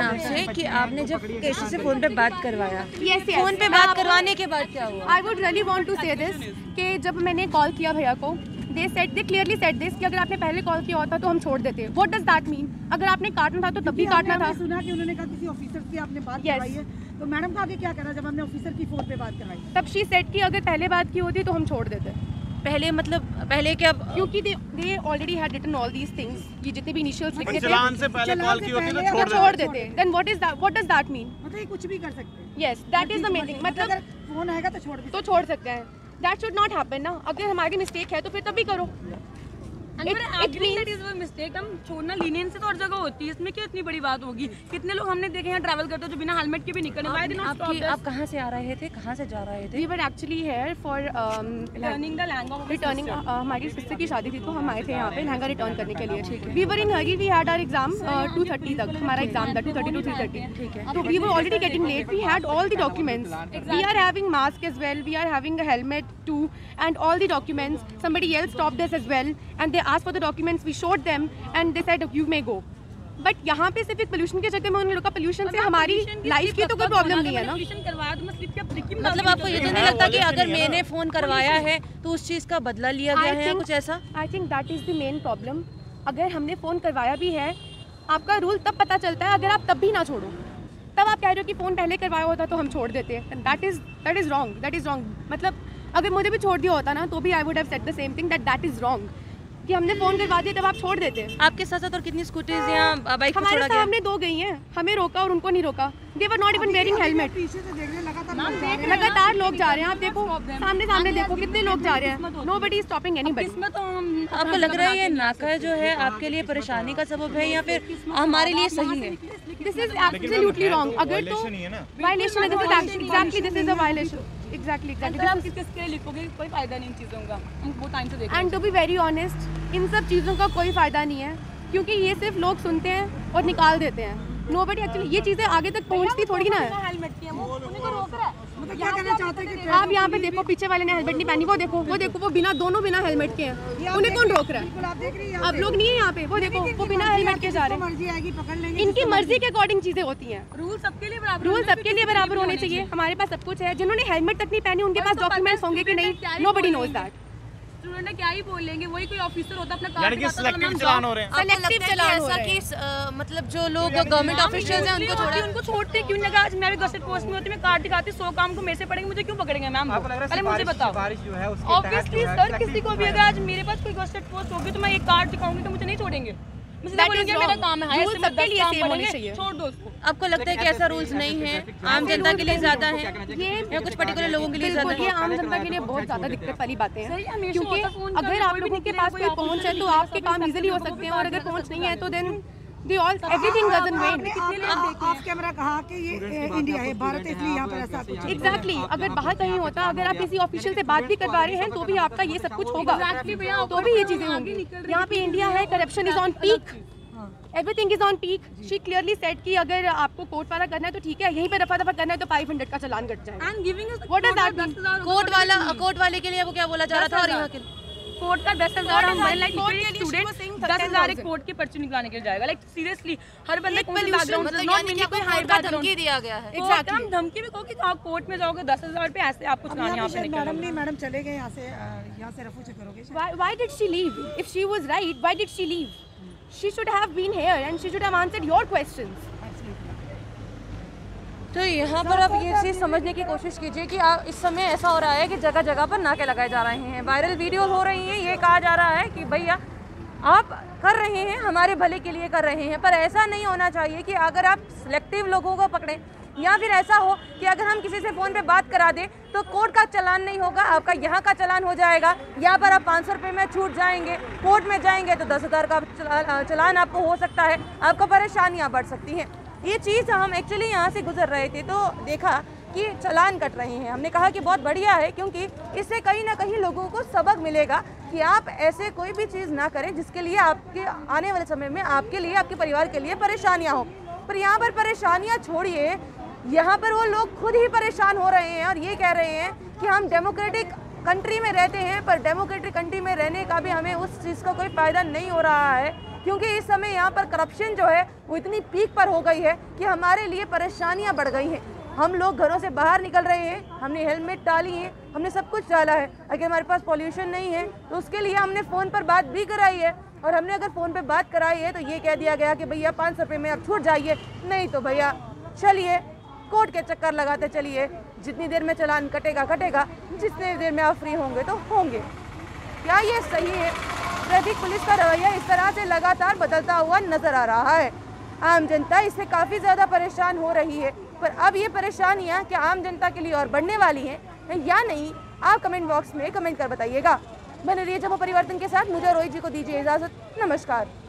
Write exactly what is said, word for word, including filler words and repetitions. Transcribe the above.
आपसे कि आपने जब केशव से फोन पे बात करवाया, yes, yes. फोन पे बात करवाने के बाद क्या हुआ? I would really want to say this कि जब मैंने कॉल किया भैया को, they said they clearly said this कि अगर आपने पहले कॉल किया होता तो हम छोड़ देते। What does that mean? अगर आपने काटना था तो तब भी काटना था। सुना कि उन्होंने कहा किसी ऑफिसर की आपने बात yes. करवाई है, तो मैडम का आगे क्या करना जब हमने ऑफिसर की फोन पे बात करवाई? तब शी सेड कि अगर पहले बात की होती तो हम छोड़ देते। पहले मतलब पहले क्या? क्योंकि they they already had written all these things, ये जितने भी इनिशियल्स लिखे थे चलान से पहले कॉल की होती तो छोड़ देते। Then what is that? What does that mean? मतलब ये कुछ भी कर सकते हैं। Yes, that is the meaning. मतलब अगर फोन आएगा तो छोड़ भी तो छोड़ सकते हैं। दैट शुड नॉट हैपन ना। अगर हमारी मिस्टेक है तो फिर तब भी करो। मिस्टेक हम छोड़ना लीनियंस से तो हर जगह होती है, इसमें क्या इतनी बड़ी बात होगी? कितने लोग हमने देखे हैं ट्रैवल करते हो जो बिना हेलमेट के भी निकले। आपकी आप कहाँ से आ रहे थे, कहाँ से जा रहे थे? We were actually here for returning the lehenga returning. हमारी सिस्टर की शादी थी तो हम आए थे यहाँ पे लहंगा रिटर्न करने के लिए। We were in hurry, we had our exam two thirty तक, हमारा एग्जाम था two thirty to three thirty. ठीक है, तो we were already getting late. We had all the documents, we are having mask as well, we are having a helmet too and all the documents. Somebody else stopped us as well and they asked for the documents, we showed them and they said you may go. But यहाँ पे सिर्फ एक pollution के चक्कर में उन लोगों का पोल्यूशन से हमारी लाइफ की तो कोई प्रॉब्लम नहीं है ना। मतलब आपको ये तो नहीं लगता कि अगर मैंने फोन करवाया है तो उस चीज का बदला लिया गया है या कुछ ऐसा? I think that is the main problem. अगर हमने फोन करवाया भी है, आपका रूल तब पता चलता है अगर आप तब भी ना छोड़ो। तब आप कह रहे हो कि फोन पहले करवाया होता तो हम छोड़ देते हैं। That is that is wrong, that is wrong. मतलब अगर मुझे भी छोड़ दिया होता ना तो भी I would have said the same thing, that that is wrong कि हमने फोन करवा दिया तब आप छोड़ देते। आपके साथ साथ और कितनी स्कूटीज या बाइक हमारे सामने दो गई हैं, हमें रोका और उनको नहीं रोका। They were not even wearing helmet. पीछे से देख रहे लगातार लगातार लोग जा रहे हैं। आप देखो सामने सामने देखो कितने लोग जा रहे हैं। Nobody is stopping anybody. आपको लग रहा है ये नाका जो है आपके लिए परेशानी का सबब है या फिर हमारे लिए सही है? This is absolutely wrong. अगर तो वायलेशन है, this is exactly this is a violation. Exactly exactly आप किस किसके लिए लिखोगे? कोई फायदा नहीं इन चीज़ों का, हम बहुत टाइम से देख रहे हैं। And to be very honest, इन सब चीज़ों का कोई फ़ायदा नहीं है क्योंकि ये सिर्फ लोग सुनते हैं और निकाल देते हैं। नोबडी एक्चुअली ये चीज़ें आगे तक पहुंचती थोड़ी ना है। हेलमेट की है वो, उन्हीं को रोक रहा है। मतलब क्या कहना चाहते हैं कि आप यहाँ पे देखो, पीछे वाले ने हेलमेट नहीं पहनी, वो देखो वो देखो वो बिना दोनों बिना हेलमेट के हैं। उन्हें कौन रोक रहा है? आप देख रही हैं, आप लोग नहीं है यहाँ पे, वो देखो वो बिना हेलमेट के जा रहे हैं। मर्जी आएगी पकड़ लेंगे। इनकी मर्जी के अकॉर्डिंग चीज़ें होती हैं। रूल सबके लिए बराबर, रूल सबके लिए बराबर होने चाहिए। हमारे पास सब कुछ है। जिन्होंने हेलमेट तक नहीं पहनी उनके पास डॉक्यूमेंट्स होंगे कि नहीं, नोबडी नोज दैट। स्टूडेंट क्या ही बोल लेंगे, वही कोई ऑफिसर होता अपना यानी कि सिलेक्टिव चलान हो रहे हैं। सेलेक्टिव चलान हो ऐसा रहे हैं। कि अ, मतलब जो लोग गवर्नमेंट ऑफिशियल्स हैं उनको छोड़ते थोड़ा उनको छोड़ते क्यों नहीं? आज मैं भी गजट पोस्ट में होती, मैं कार्ड दिखाती, सौ काम को मेरे से पड़ेंगे, मुझे क्यों पकड़ेंगे मैम? पहले मुझे बताओ। ऑब्वियसली सर, किसी को भी अगर आज मेरे पास कोई गजट पोस्ट होगी तो मैं एक कार्ड दिखाऊंगी तो मुझे नहीं छोड़ेंगे। मेरा काम है, रूल सबके लिए सेम होने चाहिए। छोड़ दो उसको। आपको लगता है कि ऐसा रूल्स नहीं है, आम जनता के लिए ज्यादा है या कुछ पर्टिकुलर लोगों के लिए ज्यादा बिल्कुल, ये है? आम जनता के लिए बहुत ज्यादा दिक्कत वाली बातें सही है, हैं हमेशा क्योंकि होता फोन का, अगर आप कोई भी लोगों के निकले, पास कोई कोई पहुंच है तो ऑफिसर आपके काम इजीली हो सकते हैं और अगर पहुंच नहीं है तो then they all everything doesn't wait. Off camera कहा कि ये इंडिया है, भारत है, इसलिए यहाँ पर ऐसा कुछ है। एग्जैक्टली, अगर बाहर कहीं होता, अगर आप किसी ऑफिशियल से बात भी करवा रहे हैं तो भी आपका ये सब कुछ होगा, तो भी ये चीजें होंगी। यहाँ पे इंडिया है, corruption is on peak, everything is on peak. She clearly said कि अगर आपको कोर्ट वाला करना है तो ठीक है, यहीं पे रफा दफा करना है तो फाइव हंड्रेड का चालान कट जाएगा। And giving What does that mean? Court वाला कोर्ट वाले के लिए वो क्या बोला जा रहा था और यहाँ के कोर्ट का दस हजार हम लाइक कोर्ट के लिए she was saying स्टूडेंट दस हजार एक ten कोर्ट की पर्ची निकलाने के लिए जाएगा। लाइक सीरियसली हर बंदे को पोल्यूशन मतलब यानी कि कोई हाई का धमकी दिया गया है। एग्जैक्टली, हम धमकी भी कहो कि आप कोर्ट में जाओगे दस हजार पे ऐसे आपको चलाने यहाँ पे मैडम निकल। नहीं, मैडम चले गए यहाँ से, यहाँ से रफू चेक करोगे। Why, why did she leave? If she was right, why did she leave? She should have been here and she should have answered your questions. तो यहाँ पर आप ये चीज़ समझने की कोशिश कीजिए कि आप इस समय ऐसा हो रहा है कि जगह जगह पर नाके लगाए जा रहे हैं, वायरल वीडियो हो रही हैं, ये कहा जा रहा है कि भैया आप कर रहे हैं हमारे भले के लिए कर रहे हैं, पर ऐसा नहीं होना चाहिए कि अगर आप सिलेक्टिव लोगों को पकड़ें या फिर ऐसा हो कि अगर हम किसी से फ़ोन पे बात करा दें तो कोर्ट का चालान नहीं होगा, आपका यहाँ का चालान हो जाएगा, यहाँ पर आप पाँच सौ रुपये में छूट जाएंगे, कोर्ट में जाएंगे तो दस हज़ार का चला, चालान आपको हो सकता है, आपको परेशानियाँ बढ़ सकती हैं। ये चीज़ हम एक्चुअली यहाँ से गुजर रहे थे तो देखा कि चालान कट रहे हैं। हमने कहा कि बहुत बढ़िया है क्योंकि इससे कहीं ना कहीं लोगों को सबक मिलेगा कि आप ऐसे कोई भी चीज़ ना करें जिसके लिए आपके आने वाले समय में आपके लिए, आपके परिवार के लिए परेशानियाँ हो। पर यहाँ पर परेशानियाँ छोड़िए, यहाँ पर वो लोग खुद ही परेशान हो रहे हैं और ये कह रहे हैं कि हम डेमोक्रेटिक कंट्री में रहते हैं, पर डेमोक्रेटिक कंट्री में रहने का भी हमें उस चीज़ का कोई फ़ायदा नहीं हो रहा है क्योंकि इस समय यहाँ पर करप्शन जो है वो इतनी पीक पर हो गई है कि हमारे लिए परेशानियाँ बढ़ गई हैं। हम लोग घरों से बाहर निकल रहे हैं, हमने हेलमेट डाली है, हमने सब कुछ डाला है। अगर हमारे पास पॉल्यूशन नहीं है तो उसके लिए हमने फ़ोन पर बात भी कराई है, और हमने अगर फ़ोन पर बात कराई है तो ये कह दिया गया कि भैया पाँच सौ रुपये में आप छूट जाइए, नहीं तो भैया चलिए कोर्ट के चक्कर लगाते चलिए, जितनी देर में चालान कटेगा कटेगा, जितनी देर में आप फ्री होंगे तो होंगे। क्या ये सही है? ट्रैफिक पुलिस का रवैया इस तरह से लगातार बदलता हुआ नजर आ रहा है। आम जनता इससे काफ़ी ज़्यादा परेशान हो रही है, पर अब ये परेशानियाँ क्या आम जनता के लिए और बढ़ने वाली हैं या नहीं, आप कमेंट बॉक्स में कमेंट कर बताइएगा। बने रहिए जम्मू परिवर्तन के साथ, मुझे रोहित जी को दीजिए इजाज़त। नमस्कार।